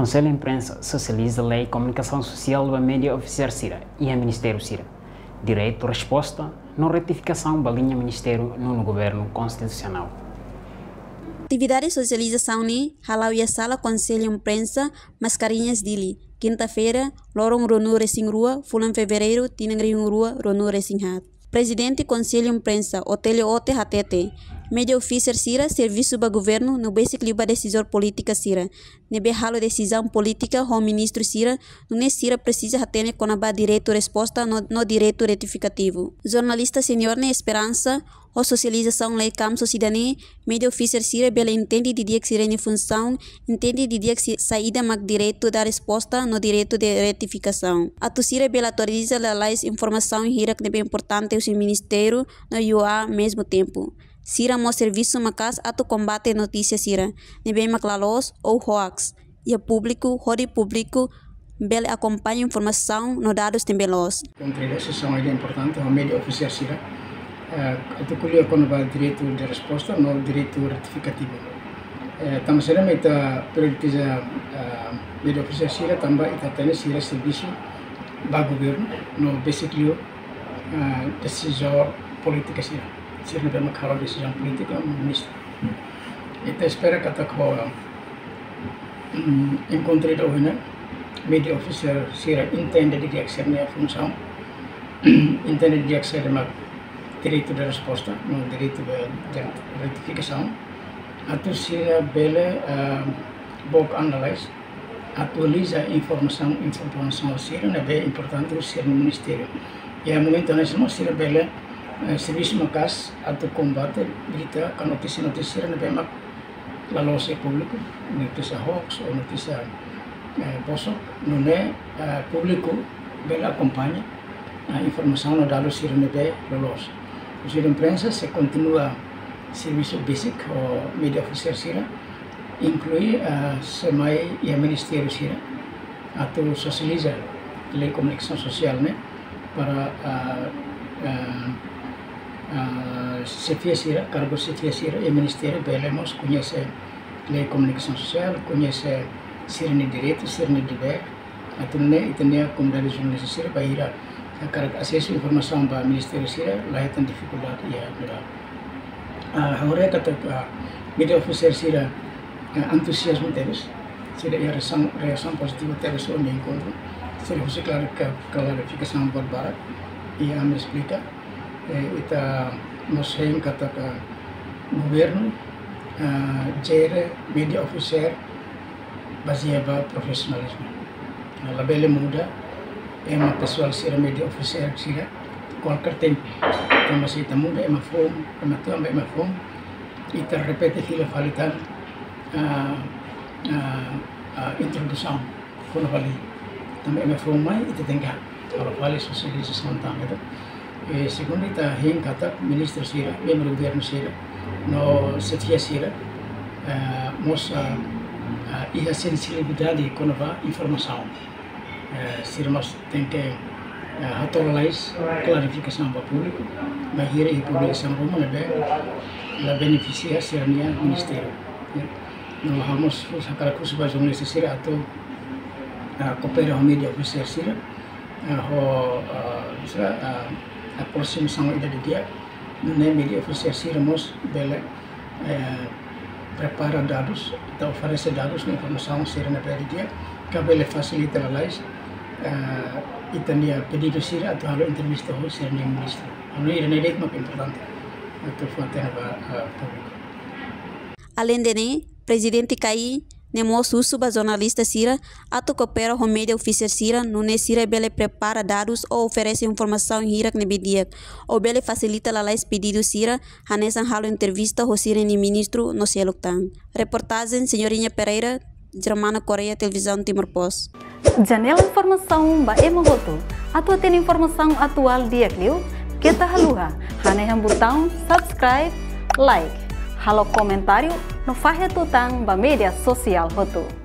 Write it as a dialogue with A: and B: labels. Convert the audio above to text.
A: Conselho de Imprensa socializa a Lei de Comunicação Social da Mídia Oficial Sira e a Ministério Sira. Direito resposta, não retificação balinha Ministério no Governo Constitucional.
B: Atividade de socialização ni halau ia sala Conselho de Imprensa mascarinhas dili. Quinta-feira, lorong Ronu Racing Rua, fulan fevereiro, tinang Rua, Ronu Racing Hat. Presidente Conselho de Imprensa, Hotel Ote Hatete. Media Officer Sira, Serviço do Governo, no basically ba decisor política Sira. Nebe halo decisão política, o ministro Sira, não Sira precisa hatene com a direito resposta, no direito retificativo. Jornalista senior na Esperança, o socialização lei campo cidadania, Media Officer Sira, bela entende de dia que Sira em função, entende de dia que saída mag direito da resposta, no direito de retificação. A tu Sira bela atualiza a lais informação e hira que nebe importante o seu ministério, no UA mesmo tempo. Sira mo serviço macas atu combate notícias Sira, nebe maclalos ou hoax, e o público, bele acompanha informação no dados tembelos.
C: Entre essas são ainda importante, a Media Official Sira, atu colheu com o direito de resposta, no direito retificativo. Também será meta prioriza Media Official Sira, também ita tem Sira serviço do governo, no basically decisor política Sira. Sira não é uma decisão política, ministro. Então espera que até encontrei hoje, Media Official Sira entende de exercer a função, entende de exercer o direito de resposta, no direito de retificação. A Sira bele boa analisa, atualiza a informação Sira é bem importante o Sira no ministério. E a momento nesse Sira bele serviço macas atau combate berita kan notícia na bemak lalu se público notícia hoax ou notícia bosok nune público bela acompanha a informação no dado sira nebe lolos. O Conselho de Imprensa se continua serviço basic ou Media Official Sira inclui semai e a Ministério Sira atau socializa lei de comunicação social né para chefia Sira, cargo chefia Sira e Ministério belemos conhece lei de comunicação social, conhece Sira no direito, Sira no dever, atune itania comunidade jornalista Sira bahira cargo acesso informação para Ministério Sira lá tem dificuldade e a agora kata Media Official Sira entusiasmo deles, Sira e reação positiva deles no encontro, Sira você clarificação barbara e a me explica ita nos hem kata governo gere Media Official baseado profissionalismo. Na bela muda uma pessoa Sira Media Official Sira qualquer tempo masih ita muda uma fome, uma fome ita repete hila falitan introdução quando vale também uma fome mais ita tenga kalau vale socialização também. Segundo ita hen kata ministro Sira, membro do governo Sira, no setia Sira, mos a sensibilidade com a informação. Sira mas tem que atualizar clarificação para o público, mas here a publicação como la beneficia Sira nia ministério. No vamos sacar curso para jornalista Sira atau coopera com Media Official Sira, a aproximação ida de dia no Media Official Sira mos bela prepara dados atau oferece dados na informação Sira na dia que bela facilita a lais itania pedido Sira atau halo entrevista ho Sira no ministro. Ano ira na date muito importante atau fonte para público.
B: Além de presidente Kai nemo susuba jornalista Sira atau coopera com Media Official Sira nune Sira bele prepara dados ou oferece informação hirak nebe dia ou bele facilita la lais pedido Sira hanesan halo entrevista ho Sira ni ministro no seluktan. Reportagem Senhorinha Pereira, Germana Korea Televisão Timor Post.
D: Janela informação ba emogoto atau tem informação atual dia kliu kita haluha hanehan botão subscribe like halo comentário no fahe tutang ba media sosial hotu.